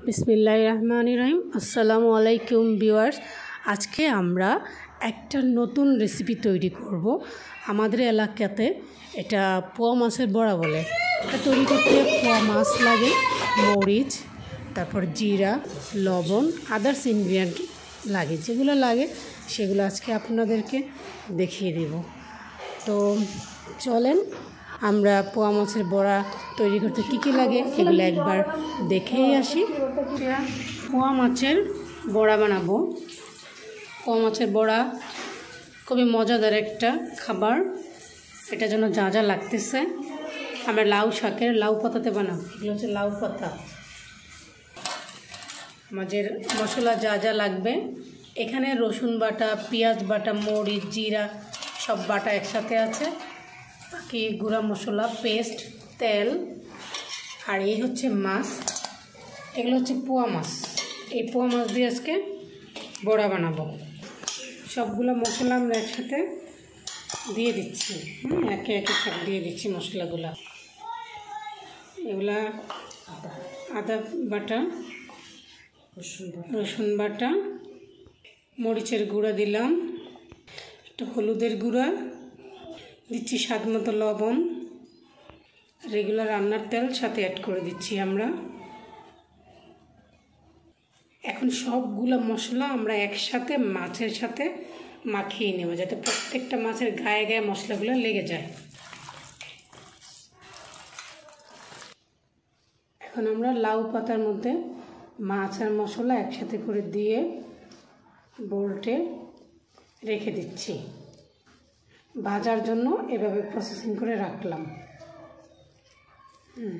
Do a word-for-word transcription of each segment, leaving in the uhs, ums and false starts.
বিসমিল্লাহির রহমানির রহিম। আসসালামু আলাইকুম ভিউয়ার্স। আজকে আমরা একটা নতুন রেসিপি তৈরি করব। আমাদের এলাকাতে এটা পোয়া মাছের বড়া বলে। এটা তৈরি করতে পোয়া মাছ লাগে, মরিচ, তারপর জিরা, লবণ, আদার্স ইনগ্রিডিয়েন্ট লাগে। যেগুলো লাগে সেগুলো আজকে আপনাদেরকে দেখিয়ে দেব। তো চলেন আমরা পোয়া মাছের বড়া তৈরি করতে কী কী লাগে এগুলো একবার দেখেই আসি। পোয়া মাছের বড়া বানাবো। পোয়া মাছের বড়া খুবই মজাদার একটা খাবার। এটার জন্য যা যা লাগতেছে, আমরা লাউ শাকের লাউ পাতাতে বানাবো। এগুলো হচ্ছে লাউ পাতা। আমাদের মশলা যা যা লাগবে, এখানে রসুন বাটা, পেঁয়াজ বাটা, মরিচ, জিরা সব বাটা একসাথে আছে। বাকি গুঁড়া মশলা, পেস্ট, তেল, আর এই হচ্ছে মাছ। এগুলো হচ্ছে পোয়া মাছ। এই পোয়া মাছ দিয়ে আজকে বড়া বানাবো। সবগুলো মশলা আমরা একসাথে দিয়ে দিচ্ছি। হুম একে একে সব দিয়ে দিচ্ছি মশলাগুলো। এগুলা আদা বাটা, রসুন বাটা, মরিচের গুঁড়া দিলাম, একটু হলুদের গুঁড়া দিচ্ছি, স্বাদ মতো লবণ, রেগুলার রান্নার তেল সাথে অ্যাড করে দিচ্ছি আমরা। এখন সবগুলো মশলা আমরা একসাথে মাছের সাথে মাখিয়ে নেব, যাতে প্রত্যেকটা মাছের গায়ে গায়ে মশলাগুলো লেগে যায়। এখন আমরা লাউ পাতার মধ্যে মাছ আর মশলা একসাথে করে দিয়ে বোল্টে রেখে দিচ্ছি। ভাজার জন্য এভাবে প্রসেসিং করে রাখলাম। হুম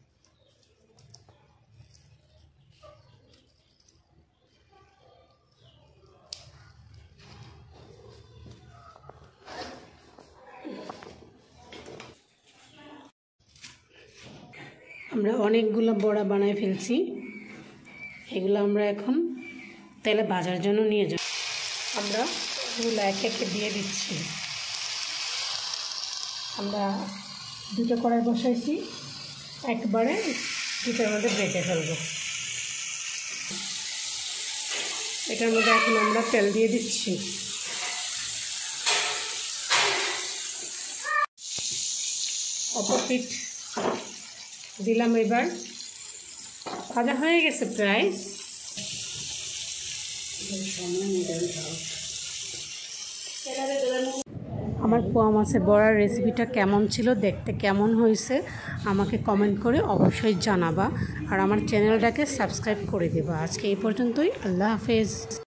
আমরা অনেকগুলো বড়া বানায় ফেলছি। এগুলো আমরা এখন তেলে ভাজার জন্য নিয়ে যাব। আমরা এগুলো এক একে দিয়ে দিচ্ছি। আমরা দুটো কড়াই বসাইছি, একবারে দুটোর মধ্যে ভেজে ফেলবো। এটার মধ্যে এখন আমরা তেল দিয়ে দিচ্ছি। অপর পিঠ দিলাম। এবার ভাজা হয়ে গেছে প্রায়। আমার পোয়া মাছের বড়ার রেসিপিটা কেমন ছিল, দেখতে কেমন হয়েছে আমাকে কমেন্ট করে অবশ্যই জানাবা, আর আমার চ্যানেলটাকে সাবস্ক্রাইব করে দেবা। আজকে এই পর্যন্তই। আল্লাহ হাফেজ।